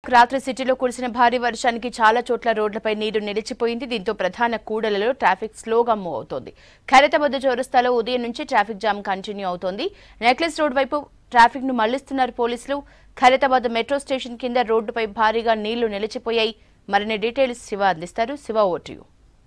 రాత్రి సిటీలో కురిసిన భారీ వర్షానికి చాలా చోట్ల రోడ్లపై నీరు నిలిచిపోయింది. దీంతో ప్రధాన కూడలలో ట్రాఫిక్ స్లోగా మూవ్ అవుతోంది. ఖైరతాబాద్ చౌరస్తాలో ఉదయం నుంచి ట్రాఫిక్ జామ్ కంటిన్యూ అవుతోంది. నెక్లెస్ రోడ్ వైపు ట్రాఫిక్ ను మళ్లిస్తున్నారు పోలీసులు. ఖైరతాబాద్ మెట్రో స్టేషన్ కింద రోడ్డుపై భారీగా నీళ్లు నిలిచిపోయాయి. మరిన్ని డీటెయిల్స్ శివ అందిస్తారు. Shiva, over to you.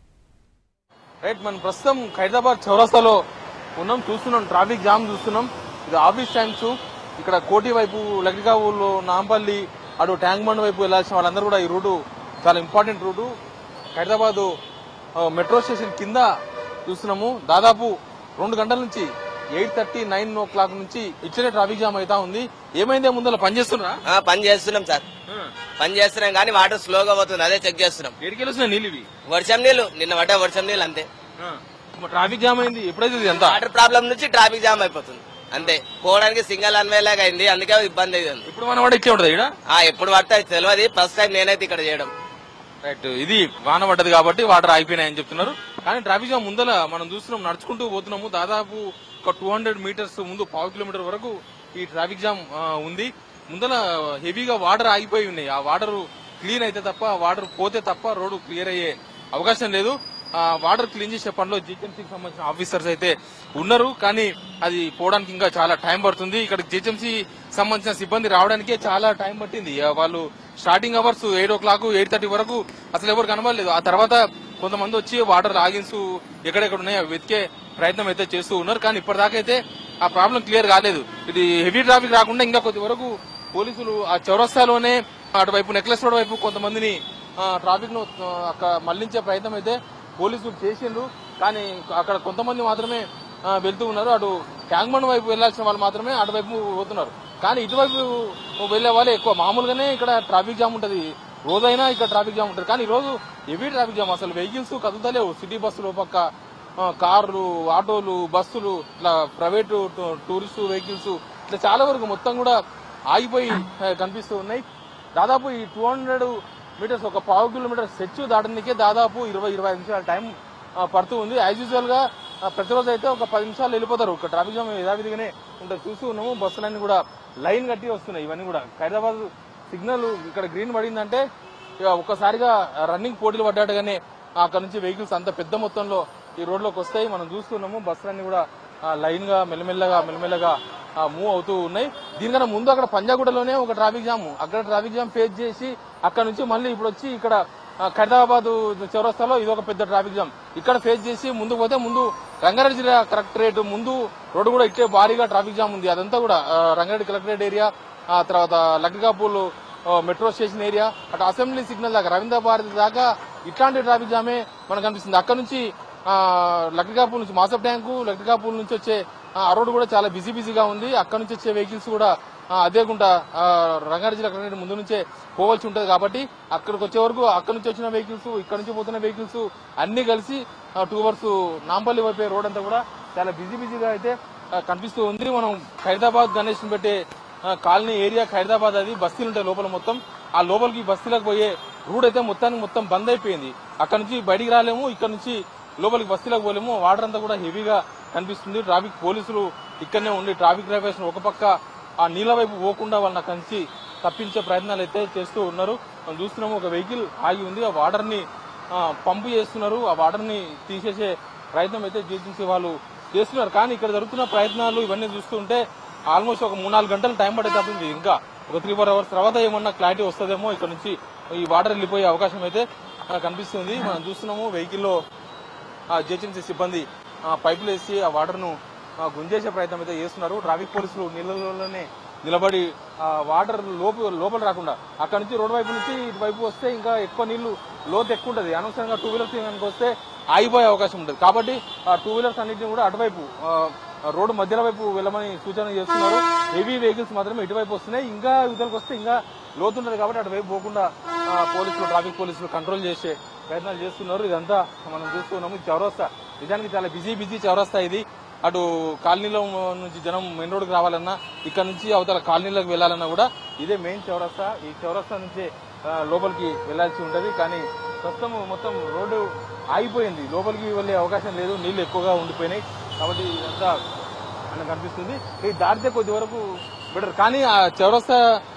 Right, మనం ప్రస్తుతం ఖైరతాబాద్ చౌరస్తాలో ఉన్నాం. చూస్తున్నాం ట్రాఫిక్ జామ్ చూస్తున్నాం. ఇది ఆఫీస్ టైమ్స్. ఇక్కడ కోటి వైపు, లగ్డికావులు, నాంపల్లి, అటు ట్యాంక్ బండ్ వైపు వెళ్లాల్సిన వాళ్ళందరూ కూడా ఈ రూటు చాలా important route. Khairatabad metro station కింద చూస్తున్నాము. దాదాపు 2 గంటల నుంచి 8:30, 9 o'clock నుంచి ఇచ్చే ట్రాఫిక్ జామ్ అవుతా ఉంది. ఏమైందే ముందర పని చేస్తున్నారా? పని చేస్తున్నాం సార్, పని చేస్తున్నాం కానీ వాటర్ స్లోగా పోతుంది, అదే చెక్ చేస్తున్నాం. ఎడికి వస్తున్నాయి నీళ్ళు? ఇవి వర్షం నీళ్లు, నిన్న పడ్డ వర్షం నీళ్ళు అంతే. ట్రాఫిక్ జామ్ అయింది. ఎప్పుడైతే ఎంత వాటర్ ప్రాబ్లం నుంచి ట్రాఫిక్ జామ్ అయిపోతుంది అంతే. పోవడానికి సింగల్ అన్వే లాగా అయింది, అందుకే ఇబ్బంది అయింది. ఇప్పుడు మన వాడు ఇచ్చే ఉంటుంది ఇక్కడ. ఎప్పుడు పడితే అది తెలియదు, ఫస్ట్ టైం నేనైతే ఇక్కడ చేయడం. రైట్, ఇది వాన పడ్డది కాబట్టి వాటర్ ఆగిపోయినాయని చెప్తున్నారు. కానీ ట్రాఫిక్ జామ్ ముందల మనం చూస్తున్నాం, నడుచుకుంటూ పోతున్నాము. దాదాపు ఒక 200 meters ముందు, 1/2 kilometer వరకు ఈ ట్రాఫిక్ జామ్ ఉంది. ముందల హెవీగా వాటర్ ఆగిపోయి ఉన్నాయి. ఆ వాటర్ క్లీన్ అయితే తప్ప, వాటర్ పోతే తప్ప రోడ్డు క్లియర్ అయ్యే అవకాశం లేదు. వాటర్ క్లీన్ చేసే పనిలో జిహెచ్ఎంసీకి సంబంధించిన ఆఫీసర్స్ అయితే ఉన్నారు. కానీ అది పోవడానికి ఇంకా చాలా టైం పడుతుంది. ఇక్కడ జిహెచ్ఎంసీ సంబంధించిన సిబ్బంది రావడానికే చాలా టైం పట్టింది. వాళ్ళు స్టార్టింగ్ అవర్స్ 8 o'clock, 8:30 వరకు అసలు ఎవరు కనబడలేదు. ఆ తర్వాత కొంతమంది వచ్చి వాటర్ లాగిన్స్ ఎక్కడెక్కడ ఉన్నాయో వెతికే ప్రయత్నం అయితే చేస్తూ ఉన్నారు. కానీ ఇప్పటిదాకా అయితే ఆ ప్రాబ్లం క్లియర్ కాలేదు. ఇది హెవీ ట్రాఫిక్ రాకుండా ఇంకా కొద్ది వరకు పోలీసులు ఆ చౌరస్తాలోనే అటువైపు నెక్లెస్ రోడ్ వైపు కొంతమందిని ట్రాఫిక్ ను మళ్లించే ప్రయత్నం అయితే పోలీసులు చేసిండ్రు. కానీ అక్కడ కొంతమంది మాత్రమే వెళ్తూ ఉన్నారు. అటు ట్యాంక్ బండ్ వైపు వెళ్లాల్సిన వాళ్ళు మాత్రమే అటువైపు పోతున్నారు. కానీ ఇటువైపు వెళ్లే వాళ్ళే ఎక్కువ. మామూలుగానే ఇక్కడ ట్రాఫిక్ జామ్ ఉంటది, రోజైనా ఇక్కడ ట్రాఫిక్ జామ్ ఉంటుంది. కానీ ఈ రోజు హెవీ ట్రాఫిక్ జామ్, అసలు వెహికల్స్ కదులుతలేవు. సిటీ బస్సులు పక్క, కార్లు, ఆటోలు, బస్సులు, ఇట్లా ప్రైవేటు టూరిస్టు వెహికల్స్ ఇట్లా చాలా వరకు మొత్తం కూడా ఆగిపోయి కనిపిస్తూ ఉన్నాయి. దాదాపు ఈ 200 meters, ఒక 1/2 kilometer సెచ్చు దాటడానికే దాదాపు 20-25 నిమిషాల టైం పడుతూ ఉంది. యాజ్ యూజువల్ గా ప్రతిరోజు అయితే ఒక 10 నిమిషాలు వెళ్ళిపోతారు. ఒక ట్రాఫిక్ జామ్ యథావిధిగానే ఉంటుంది. చూస్తూ ఉన్నాము, బస్సులన్నీ కూడా లైన్ కట్టి వస్తున్నాయి. ఇవన్నీ కూడా ఖైరతాబాద్ సిగ్నల్ ఇక్కడ గ్రీన్ పడిందంటే ఒక్కసారిగా రన్నింగ్ పోటీలు పడ్డాడుగానే అక్కడ నుంచి వెహికల్స్ అంత పెద్ద మొత్తంలో ఈ రోడ్లోకి వస్తాయి. మనం చూస్తున్నాము, బస్సులన్నీ కూడా లైన్ గా మెల్లమెల్లగా మూవ్ అవుతూ ఉన్నాయి. దీనికన్నా ముందు అక్కడ పంజాగుట్టలోనే ఒక ట్రాఫిక్ జామ్, అక్కడ ట్రాఫిక్ జామ్ ఫేస్ చేసి అక్కడ నుంచి మళ్ళీ ఇప్పుడు వచ్చి ఇక్కడ ఖైరతాబాద్ చౌరస్తాలో ఇది ఒక పెద్ద ట్రాఫిక్ జామ్. ఇక్కడ ఫేస్ చేసి ముందుకు పోతే ముందు రంగారెడ్డి జిల్లా కలెక్టరేట్ ముందు రోడ్డు కూడా ఇట్టే భారీగా ట్రాఫిక్ జామ్ ఉంది. అదంతా కూడా రంగారెడ్డి కలెక్టరేట్ ఏరియా, ఆ తర్వాత లగ్డికాపూల్ మెట్రో స్టేషన్ ఏరియా, అటు అసెంబ్లీ సిగ్నల్ దాకా, రవీంద్ర భారతి దాకా ఇట్లాంటి ట్రాఫిక్ జామే మనకు కనిపిస్తుంది. అక్కడ నుంచి లగ్డికాపూల్ నుంచి మాసప్ ట్యాంకు, లగ్డికాపూల్ నుంచి వచ్చే ఆ రోడ్డు కూడా చాలా బిజీగా ఉంది. అక్కడ నుంచి వచ్చే వెహికల్స్ కూడా అదేకుండా రంగారెడ్డి జిల్లా కలెక్టరేట్ ముందు నుంచే పోవాల్సి ఉంటుంది. కాబట్టి అక్కడికి వచ్చే వరకు అక్కడ నుంచి వచ్చిన వెహికల్స్, ఇక్కడ నుంచి పోతున్న వెహికల్స్ అన్ని కలిసి 2 hours నాంపల్లి వైపే రోడ్ అంతా కూడా చాలా బిజీగా అయితే కనిపిస్తూ ఉంది. మనం ఖైరతాబాద్ గణేష్ పెట్టే కాలనీ ఏరియా ఖైరతాబాద్, అది బస్తీలు ఉంటాయి లోపల మొత్తం. ఆ లోపలికి బస్తీలకు పోయే రూట్ అయితే మొత్తం బంద్ అయిపోయింది. అక్కడ నుంచి బయటికి రాలేము, ఇక్కడ నుంచి లోపలికి బస్తీలకు పోలేము. వాటర్ అంతా కూడా హెవీగా కనిపిస్తుంది. ట్రాఫిక్ పోలీసులు ఇక్కడనే ఉండి ట్రాఫిక్ డ్రైవర్స్ ఒక పక్క ఆ నీళ్ల వైపు పోకుండా వాళ్ళని అక్కడి నుంచి తప్పించే ప్రయత్నాలు అయితే చేస్తూ ఉన్నారు. మనం చూస్తున్నాము, ఒక వెహికల్ ఆగి ఉంది. ఆ వాటర్ ని పంపు చేస్తున్నారు. ఆ వాటర్ ని తీసేసే ప్రయత్నం అయితే జీహెచ్ఎంసీ వాళ్ళు చేస్తున్నారు. కానీ ఇక్కడ జరుగుతున్న ప్రయత్నాలు ఇవన్నీ చూస్తుంటే ఆల్మోస్ట్ ఒక 3-4 గంటలు టైం పడే తప్పింది. ఇంకా ఒక 3-4 hours తర్వాత ఏమన్నా క్లారిటీ వస్తుందేమో, ఇక్కడ నుంచి ఈ వాటర్ వెళ్ళిపోయే అవకాశం అయితే కనిపిస్తుంది. మనం చూస్తున్నాము, వెహికల్లో జీహెచ్ఎంసీ సిబ్బంది పైపులు వేసి ఆ వాటర్ ను గుంజేసే ప్రయత్నం అయితే చేస్తున్నారు. ట్రాఫిక్ పోలీసులు నీళ్ళలోనే నిలబడి వాటర్ లోపల రాకుండా అక్కడ నుంచి రోడ్డు వైపు నుంచి ఇటువైపు వస్తే ఇంకా ఎక్కువ నీళ్లు లోతు ఎక్కువ ఉంటుంది. అనవసరంగా 2 wheelers కనుక వస్తే ఆగిపోయే అవకాశం ఉంటుంది. కాబట్టి ఆ 2 wheelers అన్నింటినీ కూడా అటువైపు రోడ్డు మధ్యల వైపు వెళ్ళమని సూచన చేస్తున్నారు. హెవీ వెహికల్స్ మాత్రమే ఇటువైపు వస్తున్నాయి. ఇంకా ఇవతలకు వస్తే ఇంకా లోతుంటది కాబట్టి అటువైపు పోకుండా ట్రాఫిక్ పోలీసులు కంట్రోల్ చేసే ప్రయత్నాలు చేస్తున్నారు. ఇదంతా మనం చూస్తున్నాము. చౌరస్తా నిజానికి చాలా బిజీ చౌరస్తా ఇది. అటు కాలనీలో నుంచి జనం మెయిన్ రోడ్డుకి రావాలన్నా, ఇక్కడ నుంచి అవతల కాలనీలోకి వెళ్లాలన్నా కూడా ఇదే మెయిన్ చౌరస్తా. ఈ చౌరస్తా నుంచే లోపలికి వెళ్లాల్సి ఉంటది. కానీ ప్రస్తుతం మొత్తం రోడ్డు ఆగిపోయింది, లోపలికి వెళ్లే అవకాశం లేదు, నీళ్లు ఎక్కువగా ఉండిపోయినాయి. కాబట్టి ఇదంతా మనకు కనిపిస్తుంది. ఈ దాటితే కొద్ది వరకు బెటర్. కానీ ఆ చౌరస్తా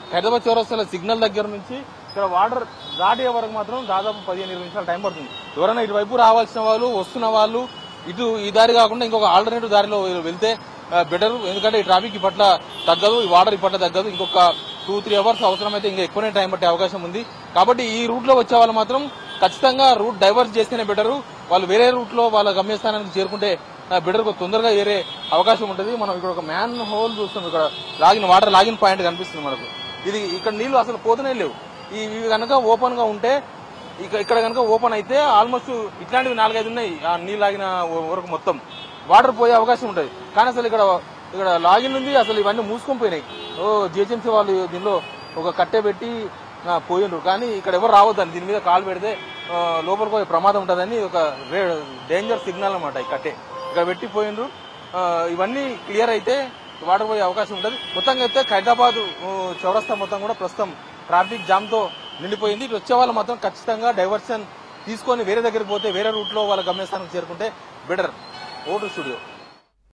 హైదరాబాద్ చౌరస్తాల సిగ్నల్ దగ్గర నుంచి ఇక్కడ వాటర్ దాటే వరకు మాత్రం దాదాపు 15-20 నిమిషాలు టైం పడుతుంది. ఎవరైనా ఇటువైపు రావాల్సిన వాళ్ళు, వస్తున్న వాళ్ళు ఇటు ఈ దారి కాకుండా ఇంకొక ఆల్టర్నేటివ్ దారిలో వెళ్తే బెటర్. ఎందుకంటే ఈ ట్రాఫిక్ ఇప్పట్ల తగ్గదు, ఈ వాటర్ ఇప్పట్ల తగ్గదు. ఇంకొక 2-3 అవర్స్ అవసరమైతే ఇంకా ఎక్కువనే టైం పట్టే అవకాశం ఉంది. కాబట్టి ఈ రూట్ లో వచ్చే వాళ్ళు మాత్రం ఖచ్చితంగా రూట్ డైవర్ట్ చేస్తేనే బెటర్. వాళ్ళు వేరే రూట్ లో వాళ్ళ గమ్యస్థానానికి చేరుకుంటే బెటర్, తొందరగా ఏరే అవకాశం ఉంటుంది. మనం ఇక్కడ ఒక మ్యాన్ హోల్ చూస్తాం, ఇక్కడ వాటర్ లాగిన్ పాయింట్ కనిపిస్తుంది మనకు. ఇది ఇక్కడ నీళ్లు అసలు పోతూనే లేవు. ఇవి కనుక ఓపెన్ గా ఉంటే ఇక్కడ కనుక ఓపెన్ అయితే ఆల్మోస్ట్ ఇట్లాంటివి 4-5 ఉన్నాయి. ఆ నీళ్ళు లాగిన వరకు మొత్తం వాటర్ పోయే అవకాశం ఉంటుంది. కానీ అసలు ఇక్కడ లాగిన్ ఉంది, అసలు ఇవన్నీ మూసుకొని పోయినాయి. జిహెచ్ఎంసీ వాళ్ళు దీనిలో ఒక కట్టె పెట్టి పోయిండ్రు, కానీ ఇక్కడ ఎవరు రావద్దని, దీని మీద కాలు పెడితే లోపలికి పోయే ప్రమాదం ఉంటుందని ఒక డేంజర్ సిగ్నల్ అనమాట. ఈ కట్టె ఇక్కడ పెట్టి పోయిండ్రు. ఇవన్నీ క్లియర్ అయితే వాటర్ పోయే అవకాశం ఉంటుంది. మొత్తంగా అయితే హైదరాబాద్ చౌరస్తా మొత్తం కూడా ప్రస్తుతం ట్రాఫిక్ జామ్ తో నిండిపోయింది. ఇటు వచ్చే వాళ్ళు మాత్రం ఖచ్చితంగా డైవర్షన్ తీసుకొని వేరే దగ్గరికి పోతే, వేరే రూట్ లో వాళ్ళ గమ్యస్థానానికి చేరుకుంటే బెటర్. Vote studio.